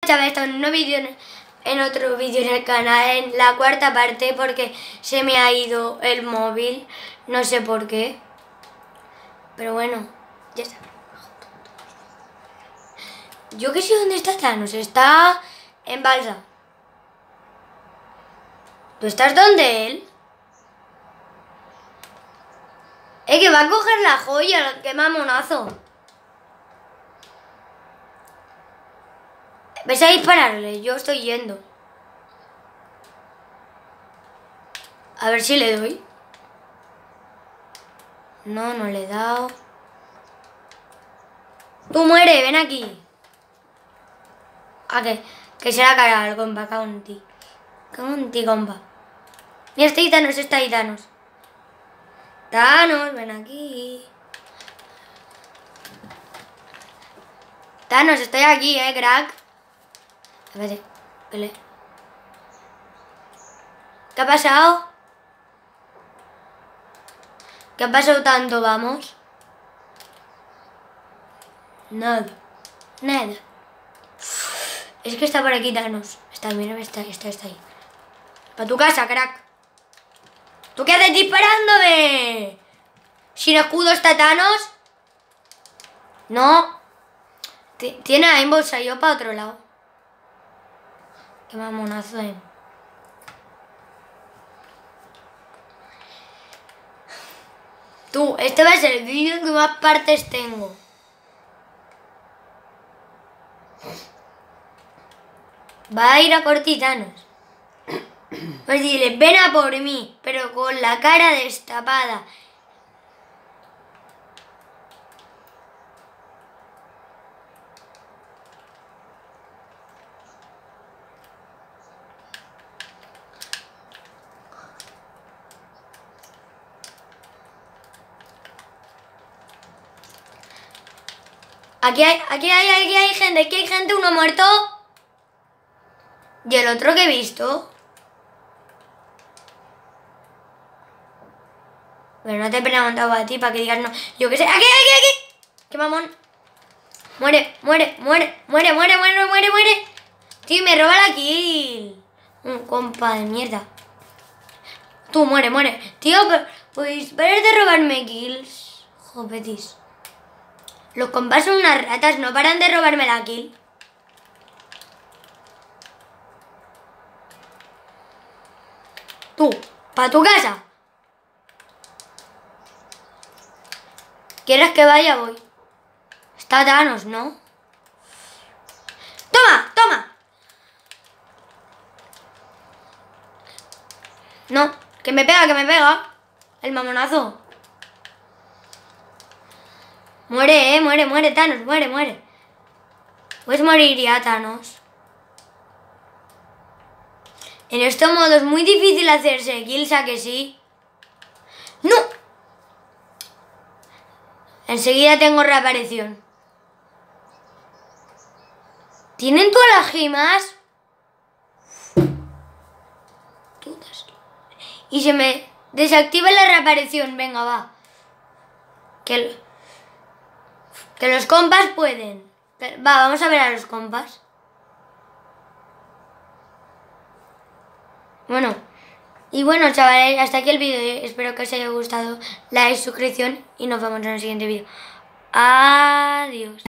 Chavales, estaba en un vídeo, en otro vídeo en el canal, en la cuarta parte, porque se me ha ido el móvil, no sé por qué, pero bueno, ya está. Yo que sé dónde está Thanos, está en Balsa. ¿Tú estás donde él? Que va a coger la joya, qué mamonazo. ¿Ves a dispararle? Yo estoy yendo. A ver si le doy. No, no le he dado. Tú muere, ven aquí. Que se la cara al compa, cago en ti. Cago en ti, compa. Mira, está ahí Thanos. Thanos, ven aquí. Thanos, estoy aquí, crack. Espérate, vale. ¿Qué ha pasado? ¿Qué ha pasado tanto, vamos? Nada. Nada. Es que está por aquí Thanos. Está, mira, está ahí. Para tu casa, crack. ¿Tú qué haces disparándome? ¿Sin escudo está Thanos? No. Tiene a Aimbot, yo para otro lado. Qué mamonazo, Tú, este va a ser el vídeo que más partes tengo. Va a ir a por ti, Thanos. Pues dile, ven a por mí, pero con la cara destapada. Aquí hay gente, uno muerto. Y el otro que he visto. Pero no te he preguntado a ti para que digas no. Yo qué sé. ¡Aquí! ¡Qué mamón! Muere. Tío, me roba la kill. Un compa de mierda. Tú, muere. Tío, pues parar de robarme kills. Jopetis. Los compas son unas ratas, no paran de robarme la kill. Tú, pa' tu casa. ¿Quieres que vaya? Voy. Está Thanos, ¿no? ¡Toma! No, que me pega. El mamonazo. Muere, Thanos, muere. Pues moriría Thanos. En este modo es muy difícil hacerse kills, ¿a que sí? ¡No! Enseguida tengo reaparición. ¿Tienen todas las gemas? Y se me desactiva la reaparición. Venga, va. Que los compas pueden. Va, vamos a ver a los compas. Bueno. Y bueno, chavales, hasta aquí el vídeo. Espero que os haya gustado. Like, suscripción y nos vemos en el siguiente vídeo. Adiós.